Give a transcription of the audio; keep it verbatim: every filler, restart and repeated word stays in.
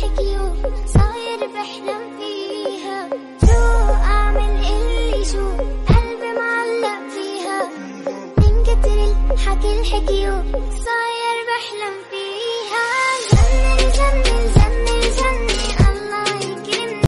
الحكيو صاير بحلم فيها، شو أعمل اللي شو قلبي معلق فيها، من كتر الحكي الحكيو صاير بحلم فيها.